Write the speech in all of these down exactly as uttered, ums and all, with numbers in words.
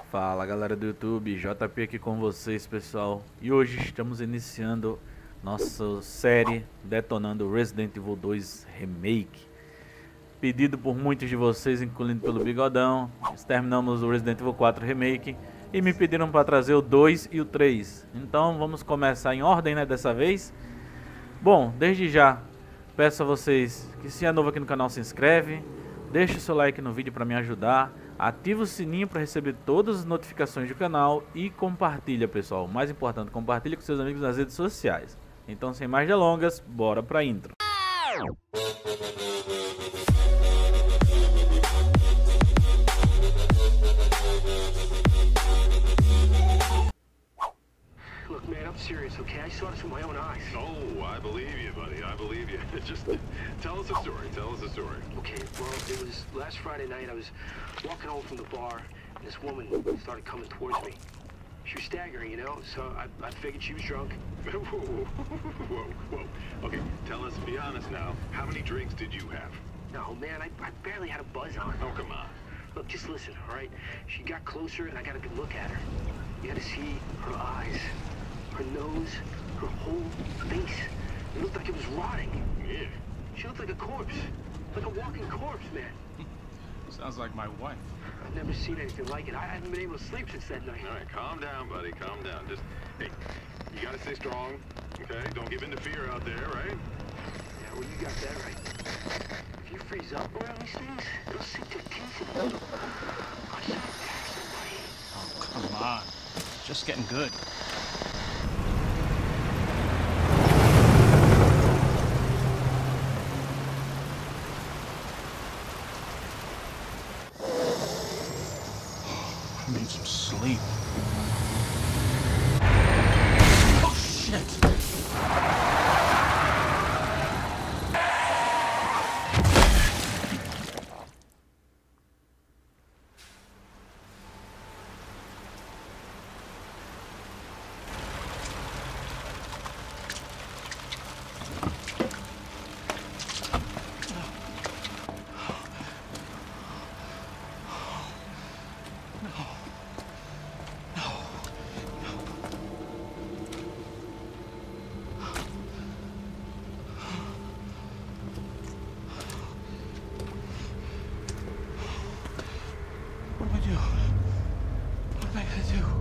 Fala galera do YouTube, J P aqui com vocês, pessoal. E hoje estamos iniciando nossa série detonando Resident Evil dois Remake. Pedido por muitos de vocês, incluindo pelo Bigodão. Terminamos o Resident Evil quatro Remake e me pediram para trazer o dois e o três. Então vamos começar em ordem, né, dessa vez. Bom, desde já peço a vocês que, se é novo aqui no canal, se inscreve, deixa o seu like no vídeo para me ajudar, ativa o sininho para receber todas as notificações do canal e compartilha, pessoal. O mais importante, compartilha com seus amigos nas redes sociais. Então, sem mais delongas, bora pra intro. Look, man, I'm serious, okay? I saw this with my own eyes. Oh, I believe you, buddy. I believe you. Just tell us a story. Tell us a story. Okay, well, it was last Friday night. I was walking home from the bar, and this woman started coming towards me. She was staggering, you know, so I, I figured she was drunk. Whoa, whoa, whoa, whoa. Okay, tell us, be honest now. How many drinks did you have? No, man, I, I barely had a buzz on. Oh, come on. Look, just listen, all right? She got closer, and I got a good look at her. You had to see her eyes, her nose, her whole face. It looked like it was rotting. Yeah. She looked like a corpse, like a walking corpse, man. Sounds like my wife. I've never seen anything like it. I haven't been able to sleep since that night. All right, calm down, buddy. Calm down. Just, hey, you gotta stay strong, okay? Don't give in to fear out there, right? Yeah, well, you got that right. If you freeze up around these things, it'll sink your teeth in you. I saw it attack somebody. Oh, come on. Just getting good. I need some sleep. Oh, shit! What do I do? What am I gonna do?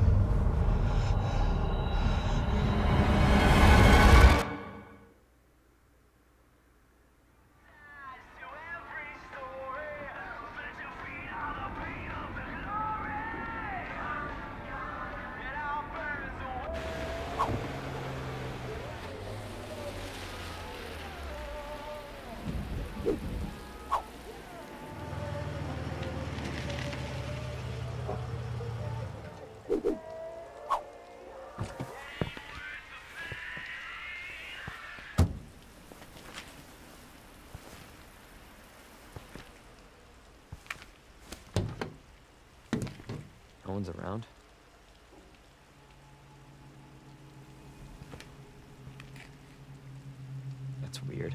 No one's around. That's weird.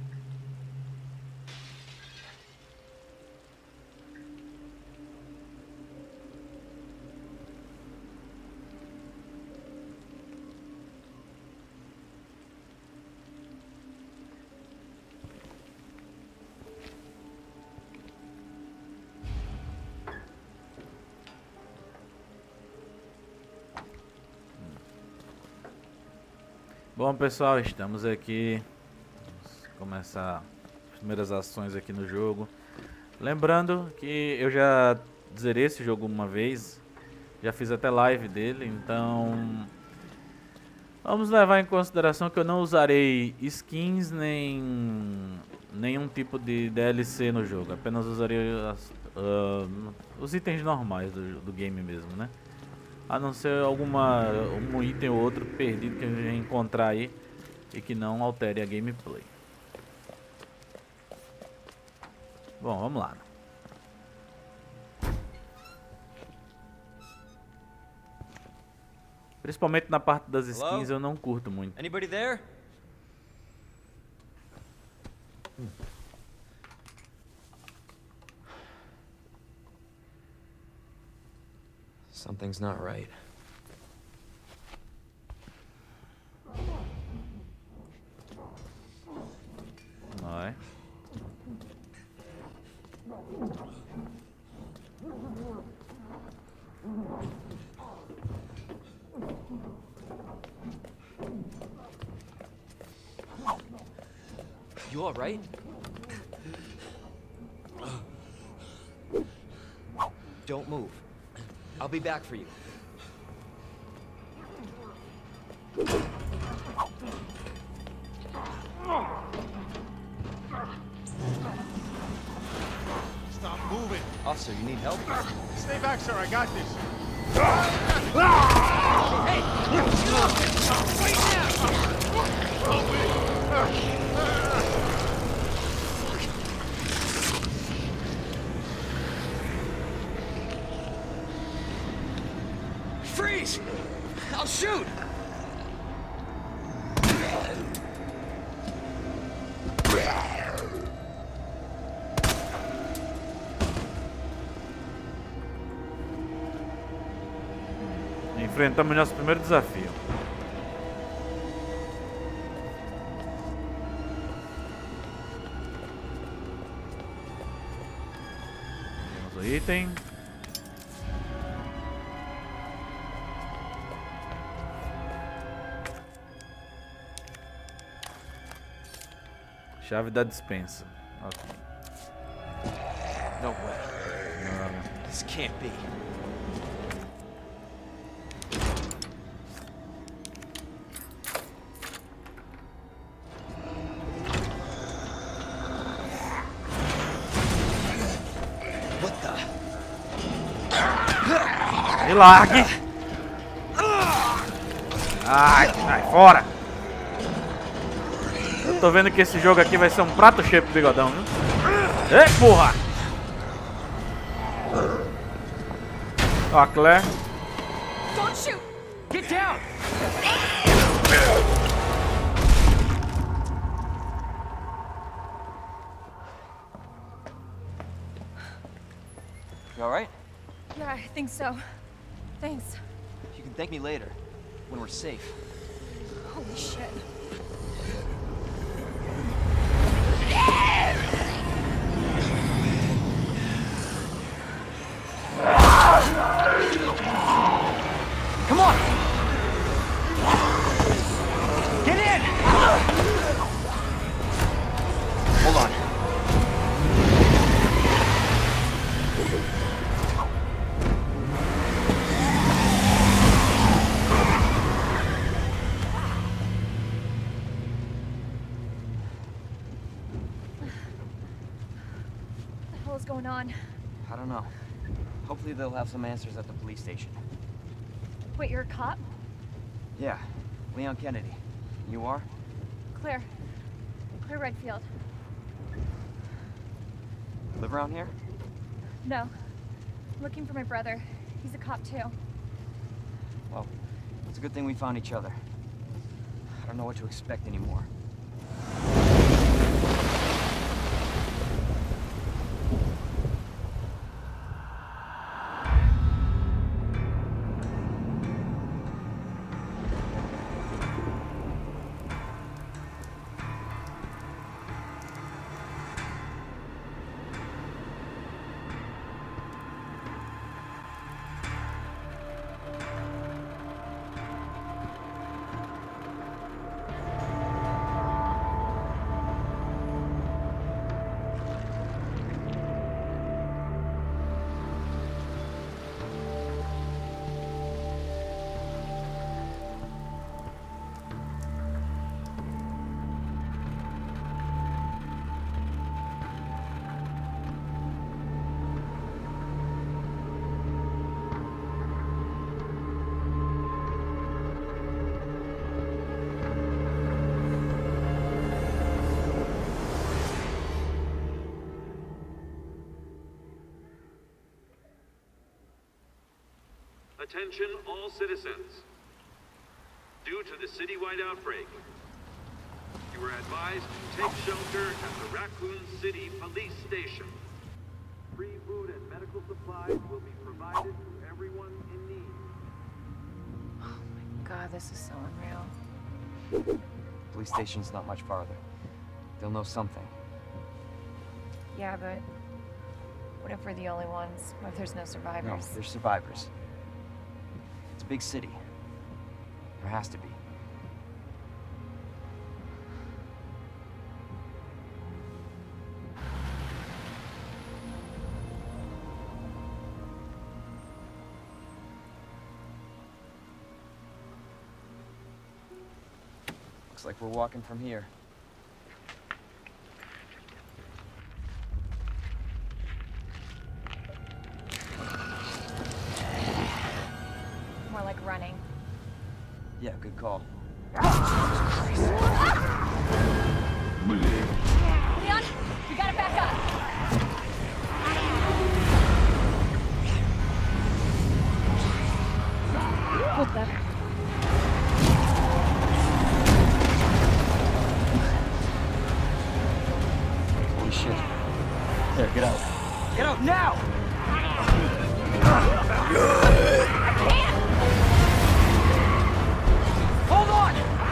Bom, pessoal, estamos aqui. Vamos começar as primeiras ações aqui no jogo. Lembrando que eu já zerei esse jogo uma vez, já fiz até live dele, então vamos levar em consideração que eu não usarei skins nem nenhum tipo de D L C no jogo, apenas usarei as, uh, os itens normais do, do game mesmo, né? A não ser alguma um item ou outro perdido que a gente encontrar aí e que não altere a gameplay. Bom, vamos lá. Principalmente na parte das skins. Hello? Eu não curto muito. Anybody there? Something's not right. Vai. You all right? Don't move. I'll be back for you. Stop moving. Officer, you need help? Stay back, sir. I got this. Freeze! I'll shoot! Enfrentamos nosso primeiro desafio. Temos o item. Chave da dispensa. Ok. No way. This can't be. What the? Me largue! Ai, sai fora! Eu tô vendo que esse jogo aqui vai ser um prato cheio pro bigodão, viu? Ei, porra! Ó, a Claire. Don't shoot! Get down! You all right? Yeah, I think so. Thanks. You can thank me later, when we're safe. Holy shit. Come on! Get in! Hold on. What the hell is going on? I don't know. Hopefully they'll have some answers at the police station. Wait, you're a cop? Yeah, Leon Kennedy. You are? Claire. Claire Redfield. Live around here? No. I'm looking for my brother. He's a cop too. Well, it's a good thing we found each other. I don't know what to expect anymore. Attention all citizens. Due to the citywide outbreak, you are advised to take shelter at the Raccoon City Police Station. Free food and medical supplies will be provided to everyone in need. this is so unreal. Police station's not much farther. They'll know something. Yeah, but what if we're the only ones? What if there's no No, survivors? there's survivors. It's a big city. There has to be. Looks like we're walking from here. More like running. Yeah, good call. Leon, we gotta back up. What the? Holy shit. There, get out. Get out now! Hold on!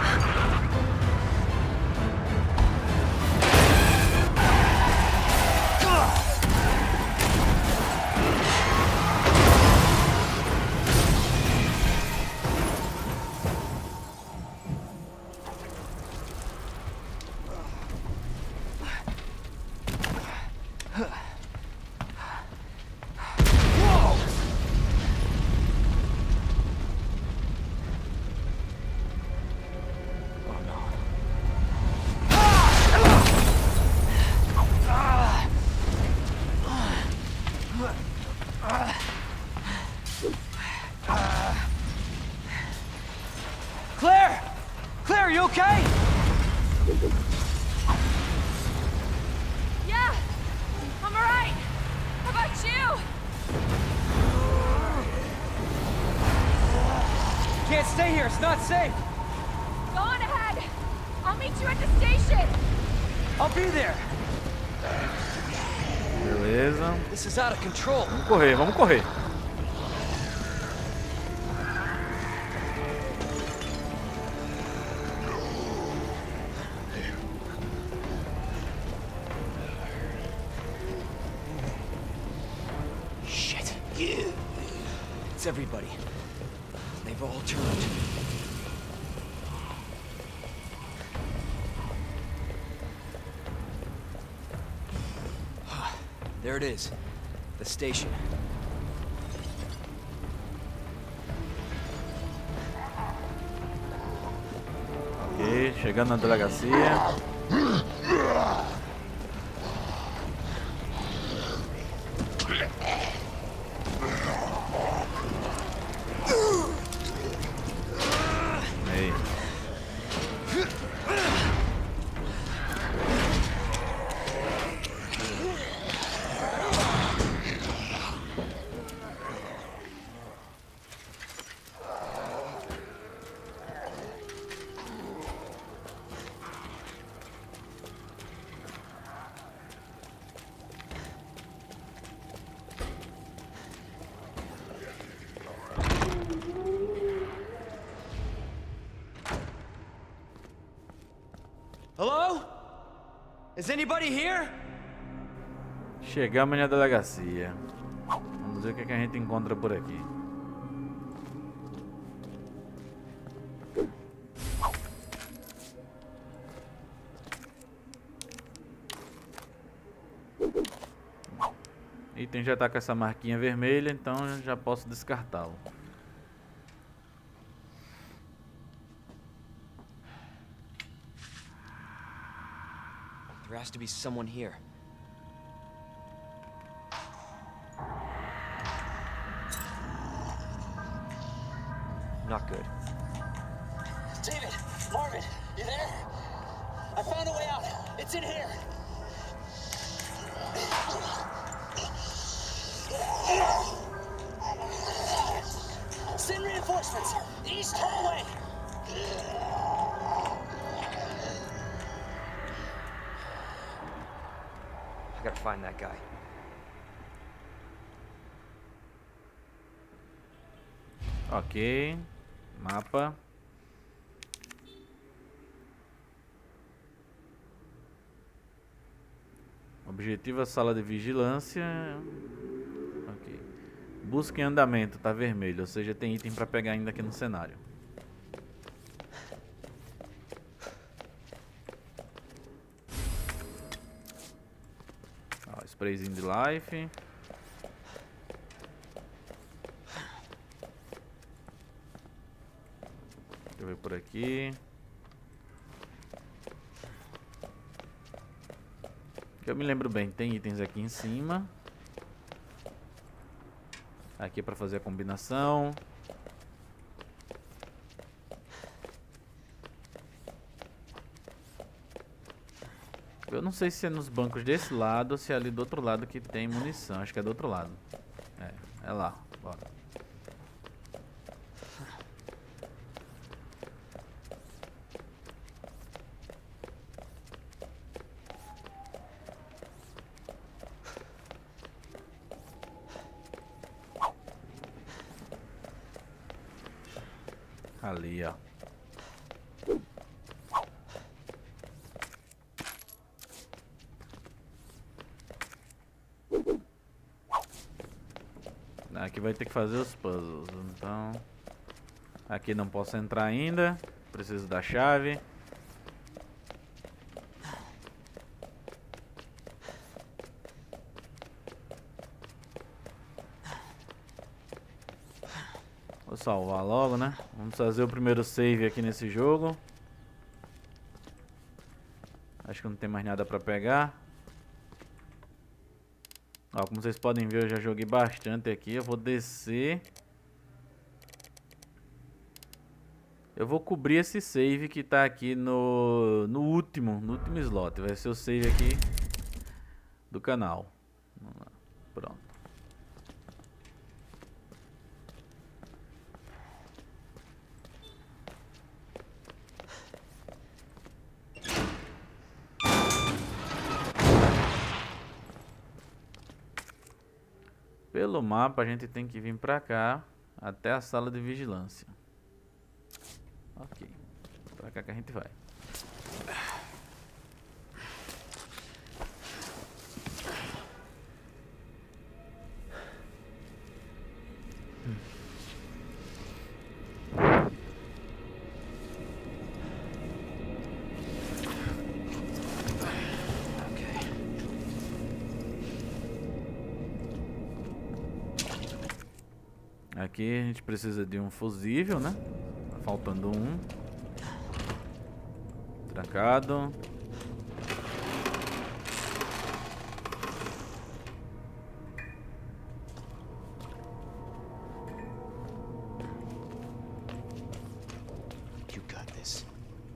Claire! Claire, you okay? Yeah, I'm alright. How about you? Can't stay here, it's not safe. Go on ahead. I'll meet you at the station. I'll be there. Beleza. This is out of control. Vamos correr, vamos correr. Shit. It's everybody. They've all turned. There it is. The station. Ok, chegando na delegacia. Aí. Hello? Is anybody here? Chegamos na delegacia. Vamos ver o que, é que a gente encontra por aqui. O item já tá com essa marquinha vermelha, então já posso descartá-lo. There has to be someone here. Not good. David, Marvin, you there? I found a way out. It's in here. Send reinforcements. East hallway. I gotta find that guy. Ok. Mapa. Objetivo a sala de vigilância. Ok. Busca em andamento, tá vermelho. Ou seja, tem item pra pegar ainda aqui no cenário. Ó, sprayzinho de life. Deixa eu ver por aqui. Que eu me lembro bem, tem itens aqui em cima. Aqui para fazer a combinação. Eu não sei se é nos bancos desse lado ou se é ali do outro lado que tem munição. Acho que é do outro lado. É, é lá. Bora. Ali, ó. Aqui vai ter que fazer os puzzles, então... Aqui não posso entrar ainda. Preciso da chave. Vou salvar logo, né? Vamos fazer o primeiro save aqui nesse jogo. Acho que não tem mais nada pra pegar. Ó, como vocês podem ver, eu já joguei bastante aqui. Eu vou descer. Eu vou cobrir esse save que tá aqui no, no último, no último slot. Vai ser o save aqui do canal. Vamos lá. Pronto. Pelo mapa a gente tem que vir pra cá até a sala de vigilância. Ok, pra cá que a gente vai. Aqui a gente precisa de um fusível, né? Tá faltando um. Trancado. You got this.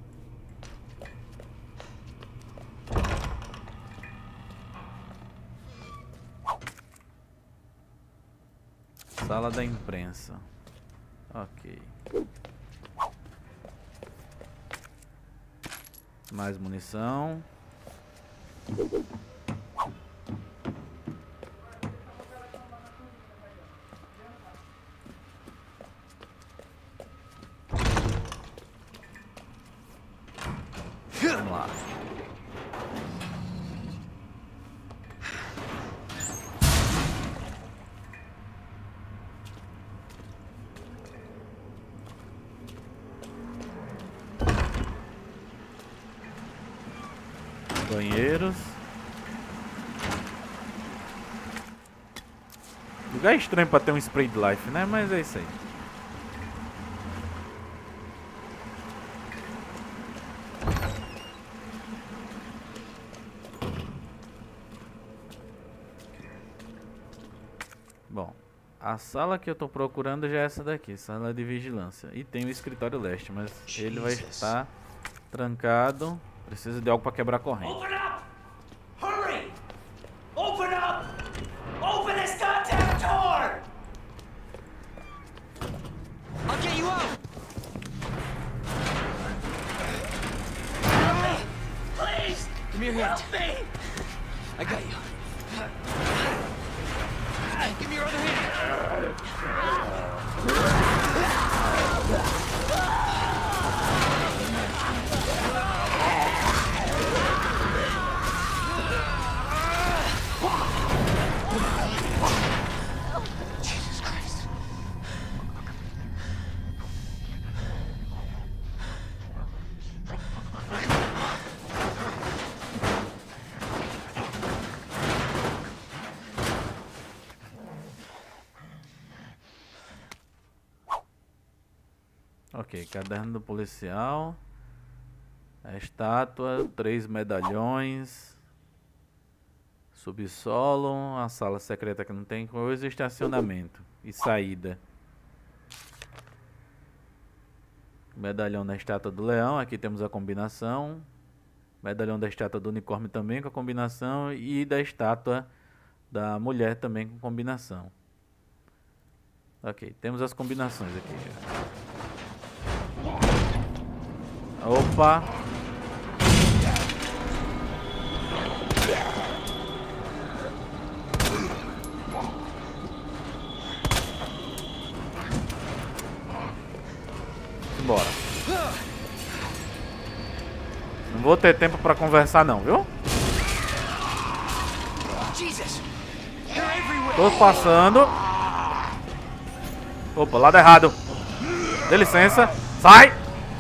Sala da imprensa. Ok. Mais munição. Vamos lá. Banheiros. Lugar estranho pra ter um spray de life, né? Mas é isso aí. Bom, a sala que eu tô procurando já é essa daqui, sala de vigilância. E tem o escritório leste, mas ele vai estar trancado. Precisa de algo para quebrar a corrente. Open up! Hurry! Open up! Open this goddamn door! I'll get you out! Help me! Please! Give me your hand. Help me! I got you. Give me your other hand. Ok, caderno do policial. A estátua, três medalhões. Subsolo, a sala secreta que não tem coisa, estacionamento e saída. Medalhão da estátua do leão, aqui temos a combinação. Medalhão da estátua do unicórnio também com a combinação. E da estátua da mulher também com combinação. Ok, temos as combinações aqui já. Opa! Bora. Não vou ter tempo pra conversar não, viu? Tô passando. Opa, lado errado. Dê licença. Sai!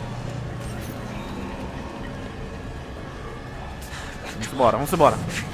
Vamos embora, vamos embora.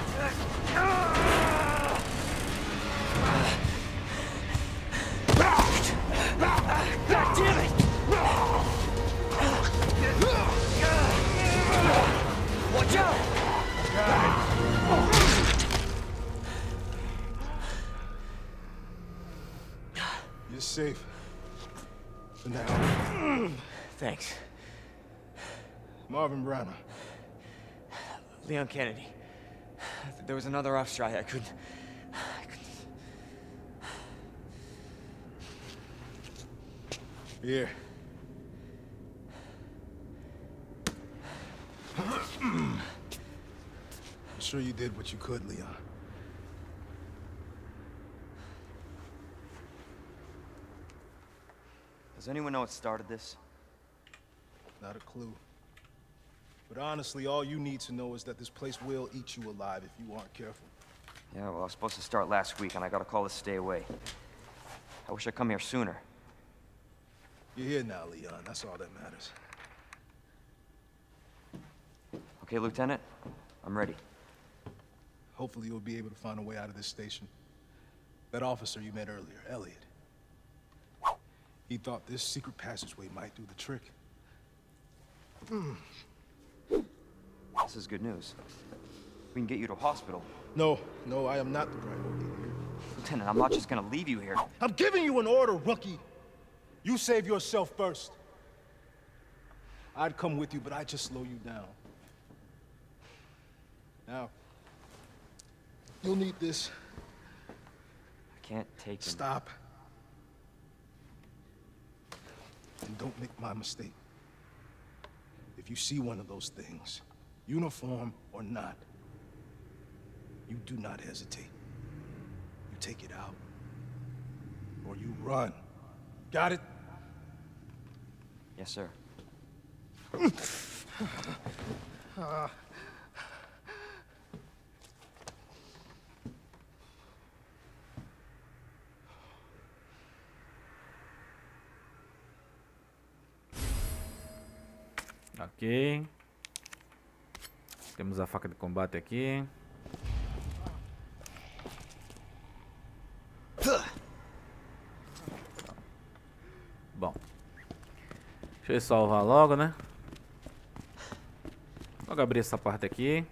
You're safe. For now. Thanks. Marvin Branagh. Leon Kennedy. There was another off strike. I couldn't... I couldn't... Here. I'm sure you did what you could, Leon. Does anyone know what started this? Not a clue. But honestly, all you need to know is that this place will eat you alive if you aren't careful. Yeah, well, I was supposed to start last week, and I got a call to stay away. I wish I'd come here sooner. You're here now, Leon. That's all that matters. Okay, Lieutenant? I'm ready. Hopefully you'll be able to find a way out of this station. That officer you met earlier, Elliot. He thought this secret passageway might do the trick. Mm. This is good news. We can get you to a hospital. No, no, I am not the priority here. Lieutenant, I'm not just gonna leave you here. I'm giving you an order, rookie. You save yourself first. I'd come with you, but I'd just slow you down. Now, you'll need this. I can't take him. Stop. And don't make my mistake. If you see one of those things, uniform or not, you do not hesitate. You take it out, or you run. Got it? Yes, sir. uh. Ok. Temos a faca de combate aqui. Bom. Deixa eu salvar logo, né? Logo abrir essa parte aqui.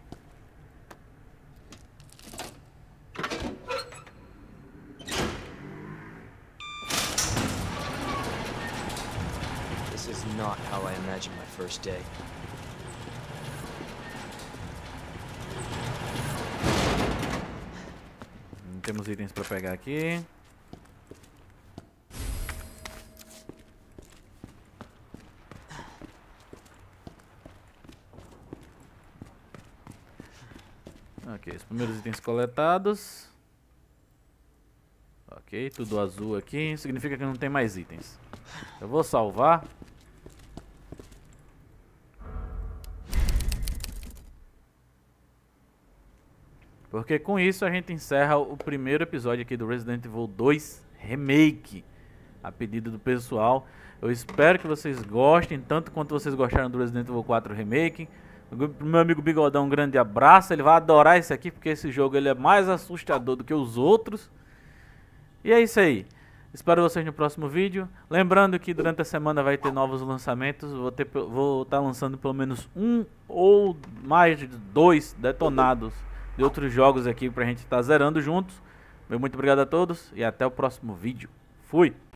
This is not how I imagined my first day. Temos itens para pegar aqui. Ok, os primeiros itens coletados. Ok, tudo azul aqui. Significa que não tem mais itens. Eu vou salvar. Porque com isso a gente encerra o primeiro episódio aqui do Resident Evil dois Remake. A pedido do pessoal. Eu espero que vocês gostem, tanto quanto vocês gostaram do Resident Evil quatro Remake. Pro meu amigo Bigodão, um grande abraço. Ele vai adorar esse aqui, porque esse jogo ele é mais assustador do que os outros. E é isso aí. Espero vocês no próximo vídeo. Lembrando que durante a semana vai ter novos lançamentos. Vou ter, vou estar lançando pelo menos um ou mais de dois detonados de outros jogos aqui pra gente estar zerando juntos. Meu muito obrigado a todos e até o próximo vídeo. Fui!